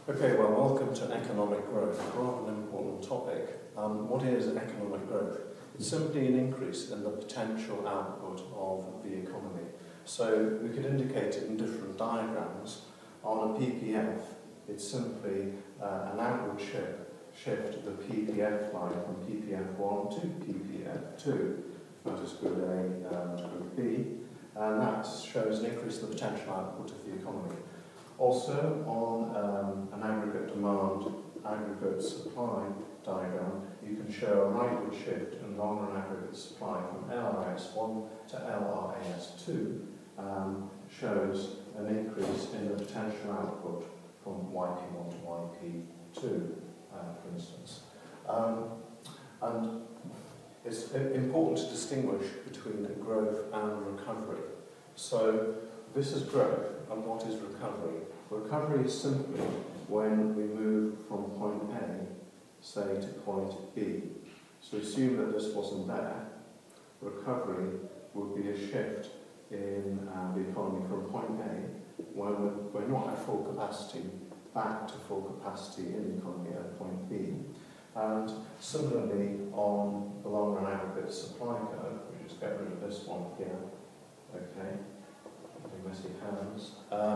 Okay, well, welcome to economic growth. Rather an important topic. What is economic growth? It's simply an increase in the potential output of the economy. So we could indicate it in different diagrams. On a PPF, it's simply an outward shift of the PPF line from PPF1 to PPF2. That is group A and group B. And that shows an increase in the potential output of the economy. Also, on an aggregate demand, aggregate supply diagram, you can show a rightward shift in long-run aggregate supply from LRS1 to LRAS2, shows an increase in the potential output from YP1 to YP2, for instance. And it's important to distinguish between growth and recovery. So this is growth, and what is recovery? Recovery is simply when we move from point A, say, to point B. So assume that this wasn't there. Recovery would be a shift in the economy from point A, when we're not at full capacity, back to full capacity in the economy at point B. And similarly, on the long-run aggregate supply curve, we just get rid of this one here, okay, messy hands.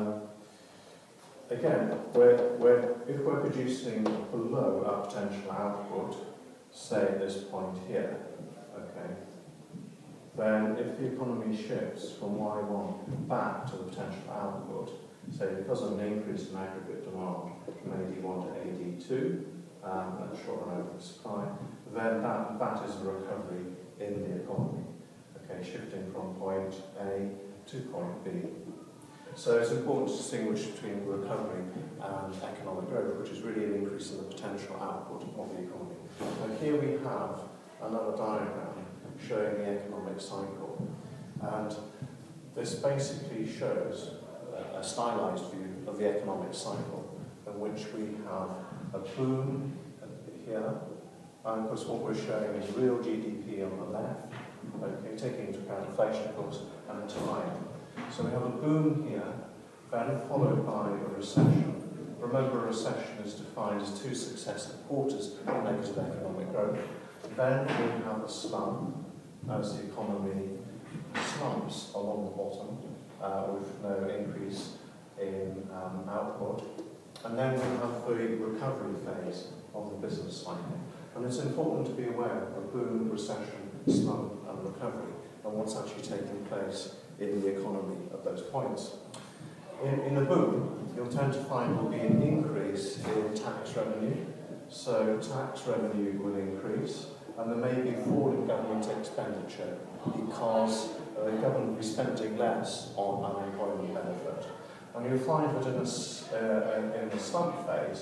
Again, if we're producing below our potential output, say at this point here, okay, then if the economy shifts from Y1 back to the potential output, say because of an increase in aggregate demand from AD1 to AD2, at short run aggregate supply, then that is a recovery in the economy, okay, shifting from point A to point B. So it's important to distinguish between recovery and economic growth, which is really an increase in the potential output of the economy. Now here we have another diagram showing the economic cycle. And this basically shows a stylized view of the economic cycle, in which we have a boom here, and of course what we're showing is real GDP on the left, okay, taking into account inflation, of course, and time. So we have a boom here, then followed by a recession. Remember, a recession is defined as 2 successive quarters of negative economic growth. Then we have a slump as the economy slumps along the bottom with no increase in output. And then we have the recovery phase of the business cycle. And it's important to be aware of a boom, recession, slump, and recovery, and what's actually taking place in the economy at those points. In a boom, you'll tend to find will be an increase in tax revenue. So tax revenue will increase, and there may be a fall in government expenditure because the government will be spending less on unemployment benefit. And you'll find that in the slump phase,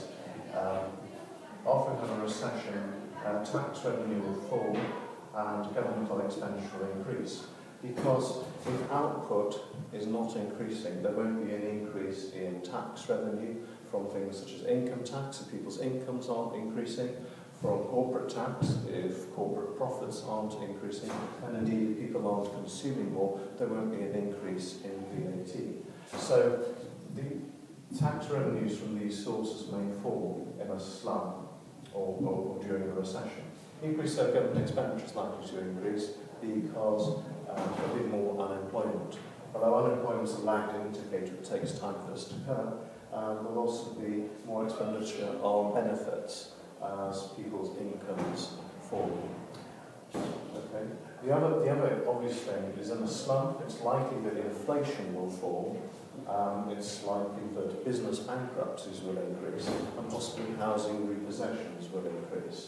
often in a recession, tax revenue will fall and governmental expenditure will increase. Because if output is not increasing, there won't be an increase in tax revenue from things such as income tax if people's incomes aren't increasing, from corporate tax if corporate profits aren't increasing, and indeed if people aren't consuming more, there won't be an increase in VAT. So the tax revenues from these sources may fall in a slump or during a recession. Increase of government expenditure is likely to increase because there'll be more unemployment. Although unemployment is a lagged indicator, it takes time for this to occur, there'll also be more expenditure on benefits as people's incomes fall. Okay. The other obvious thing is in a slump, it's likely that inflation will fall. It's likely that business bankruptcies will increase, and possibly housing repossessions will increase.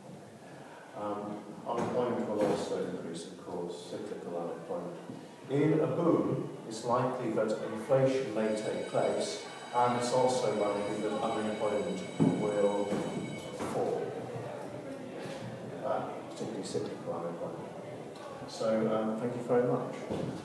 Unemployment will also increase, of course, cyclical unemployment. In a boom, it's likely that inflation may take place, and it's also likely that unemployment will fall, particularly cyclical unemployment. So, thank you very much.